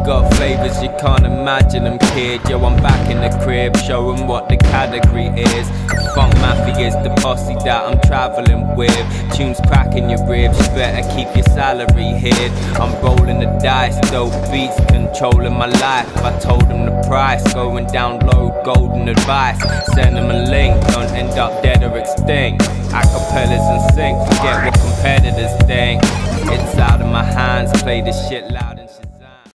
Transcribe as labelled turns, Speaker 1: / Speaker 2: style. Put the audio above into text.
Speaker 1: got flavors you can't imagine them, kid. Yo, I'm back in the crib, show 'em what the category is. Funk Mafia is the posse that I'm traveling with. Tunes cracking your ribs, you better keep your salary hid. I'm rolling the dice, dope beats controlling my life. I told them the price, go and download golden advice. Send them a link, don't end up dead or extinct. Acapellas and sync, forget what competitors think. It's out of my hands, play this shit loud.